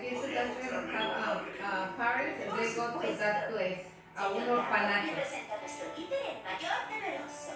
kids doesn't have parents, they go to that place, a un orfanato. Presenta a nuestro líder, el mayor temeroso.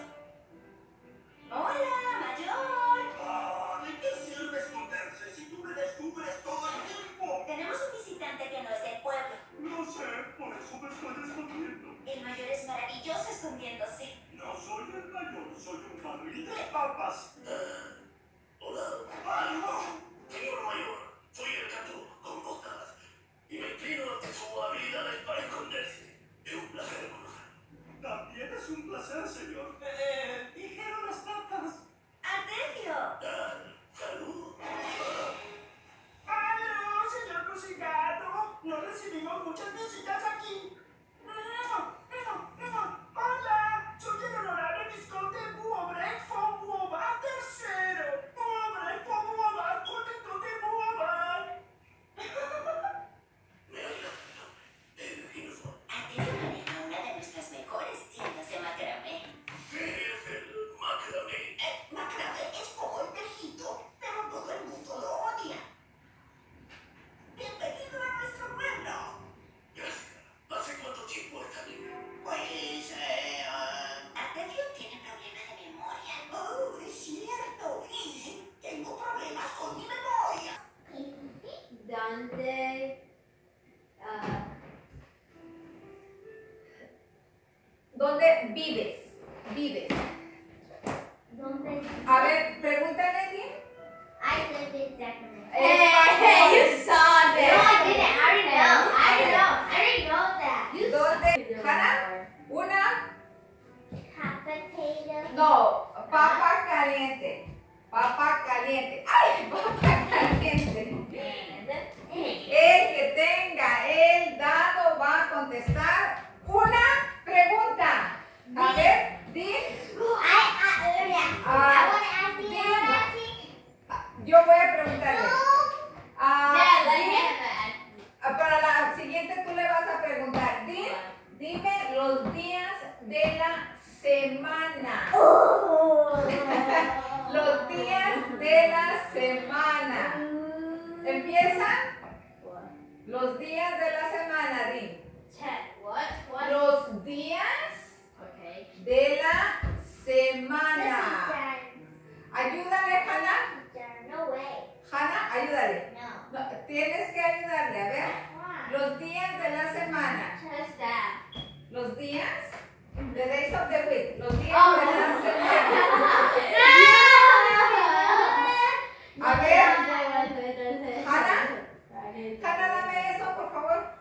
¡Hola, mayor! ¿De qué sirve esconderse si tú me descubres todo el tiempo? Tenemos un visitante que no es del pueblo. No sé, por eso me estoy escondiendo. El mayor es maravilloso escondiéndose. No soy el mayor, soy un barril de papas. Hola. ¡Ay, no! Señor mayor, soy el gato con botas. Y me inclino ante sus habilidades para esconderse. Es un placer conocerlo. También es un placer, señor. Dijeron las papas. ¡Artemio! Salud. ¡Aló, señor Crucigato! No recibimos muchas visitas aquí. Hola, soy el honorable visconde Buobrek von Buobat III. Buobrek von Buobat, conde de Buobat. Me alegra mucho. Artemio maneja una de nuestras mejores tiendas de macramé. ¿Qué es el macramé? Macramé es como el tejito, pero todo el mundo lo odia. Bienvenido a nuestro pueblo. Gracias. ¿Hace cuánto tiempo está aquí? Pues, Artemio tiene problemas de memoria. Oh, es cierto. Y tengo problemas con mi memoria. ¿Dónde vives? Vives. A ver, pregúntale bien. I lived in Sacramento. You No, saw I didn't. I already know that. ¿Dónde? Hannah, una, Hot potato. no, papa caliente. Papa caliente. ¡Ay, papa caliente! El que tenga el dado va a contestar una pregunta. A ver, di. I want to ask you. Yo voy a preguntarle. Yeah, Para la siguiente tú le vas a preguntar. Dime los días de la semana. Los días de la semana. Empieza. Los días de la semana, di. What? Los días Okay. de la semana. Ayúdale, Hannah. No way. Hannah, ayúdale. No. No, tienes que ayudarle, a ver. Why? Los días de la semana. Just that. Los días. The days of the week. Los días Oh. de la semana. No! A ver. Hannah, dame eso, por favor.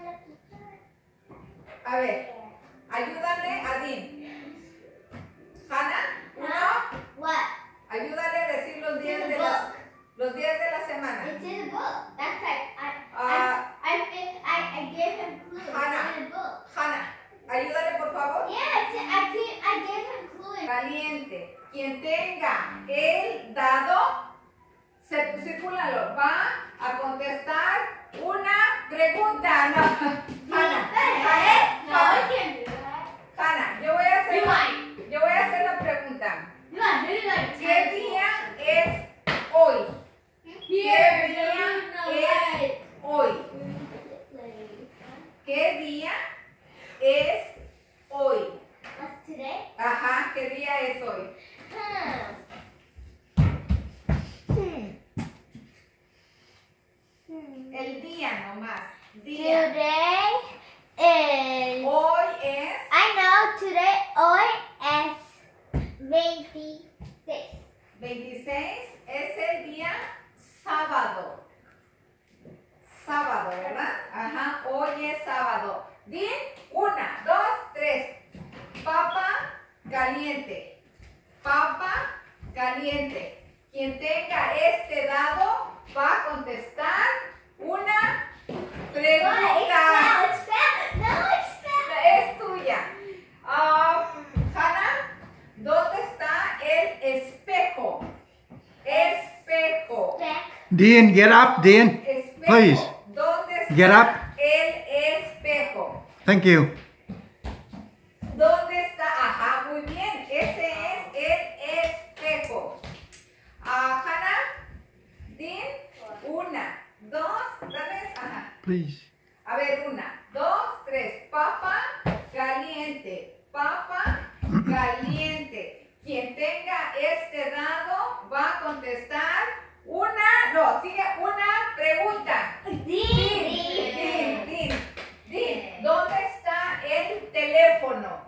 A ver, ayúdale a Dean. Hannah, uno. What? Ayúdale a decir los días In de the la, book. los días de la semana. It's in the book. That's right. Ah, I gave him clues. Hannah. It's in the book. Hannah, ayúdale, por favor. Yeah, I gave him clues. Caliente. Quien tenga el dado, circúlalo, va a contestar una pregunta. No. Hannah, No, I can't do that. Hannah, yo voy a You hacer la pregunta. You might do like ¿Qué día es hoy? ¿Qué día es hoy? ¿Qué día es hoy? What's today? Ajá, ¿qué día es hoy? El día nomás. Día. Today is. Hoy es. I know today hoy es 26. 26 es el día sábado. Sábado, ¿verdad? Ajá, hoy es sábado. Di, 1, 2, 3. Papa caliente. Papa caliente. Quien tenga este dado va a contestar una pregunta. No, it's bad. Es tuya. Hannah, ¿dónde está el espejo? Espejo. Dean, get up, Dean. Espejo. Please. ¿Dónde está Get up. el espejo? Thank you. ¿Dónde está? Ajá, muy bien. Ese es el espejo. Hannah, Dean, 1, 2, dame please. A ver, 1, 2, 3. Papa caliente. Papa caliente. Quien tenga este dado va a contestar una pregunta. Din. ¿Dónde está el teléfono?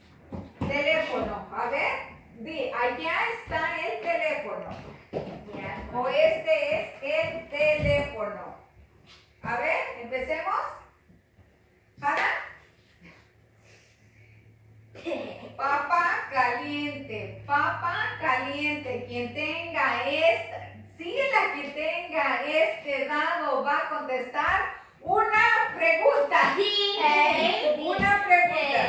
A ver, allá está el teléfono. O este es el teléfono. A ver, empecemos. ¿Hanna? Papa caliente. Quien tenga quien tenga este dado va a contestar una pregunta. Una pregunta.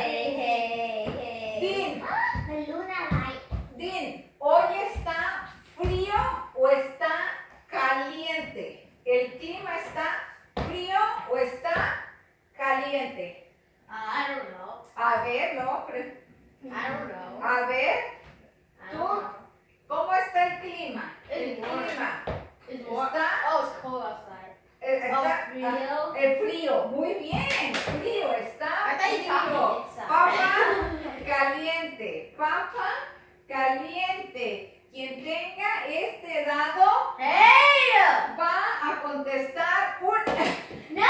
Din, ¿hoy está frío o está caliente? ¿El clima está frío o está caliente? I don't know. A ver, I don't know. a ver, I don't know. ¿cómo está el clima? It's warm. It's warm. Está, Oh, it's cold outside. está el frío, muy bien, frío, está I thought you frío. talking inside. Papa caliente. Quien tenga este dado Hey! va a contestar No!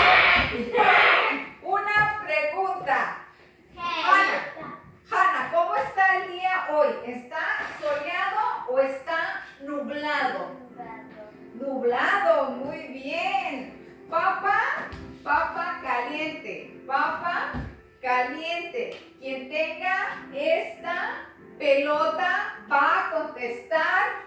una pregunta. Hey! Hanna, ¿cómo está el día hoy? ¿Está soleado o está nublado? Nublado, muy bien. Papa caliente. Quien tenga esta pelota va a contestar